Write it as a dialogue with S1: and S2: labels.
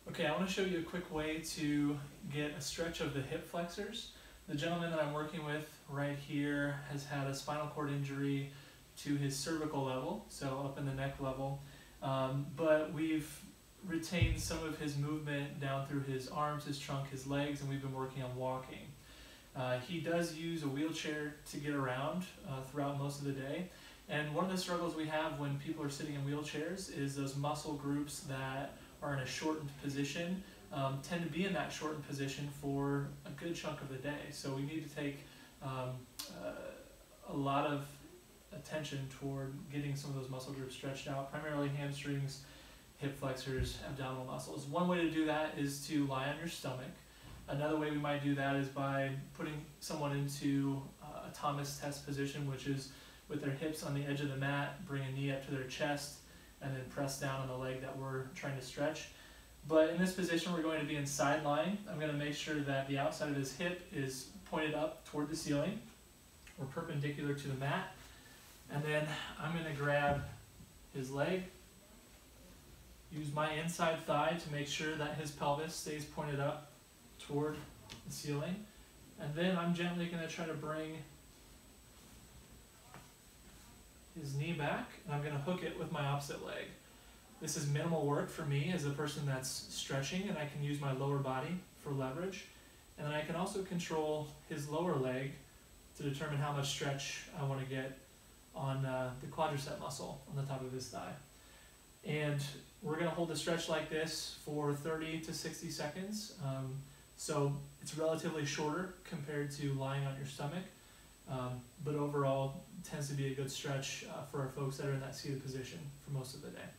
S1: Okay, I want to show you a quick way to get a stretch of the hip flexors. The gentleman that I'm working with right here has had a spinal cord injury to his cervical level, so up in the neck level, but we've retained some of his movement down through his arms, his trunk, his legs, and we've been working on walking. He does use a wheelchair to get around throughout most of the day, and one of the struggles we have when people are sitting in wheelchairs is those muscle groups that are in a shortened position tend to be in that shortened position for a good chunk of the day. So we need to take a lot of attention toward getting some of those muscle groups stretched out, primarily hamstrings, hip flexors, abdominal muscles. One way to do that is to lie on your stomach. Another way we might do that is by putting someone into a Thomas test position, which is with their hips on the edge of the mat, bring a knee up to their chest, and then press down on the leg that we're trying to stretch. But in this position, we're going to be in side lying. I'm going to make sure that the outside of his hip is pointed up toward the ceiling or perpendicular to the mat. And then I'm going to grab his leg, use my inside thigh to make sure that his pelvis stays pointed up toward the ceiling. And then I'm gently going to try to bring his knee back, and I'm going to hook it with my opposite leg. This is minimal work for me as a person that's stretching, and I can use my lower body for leverage. And then I can also control his lower leg to determine how much stretch I want to get on the quadricep muscle on the top of his thigh. And we're going to hold the stretch like this for 30 to 60 seconds. So it's relatively shorter compared to lying on your stomach. But overall tends to be a good stretch for our folks that are in that seated position for most of the day.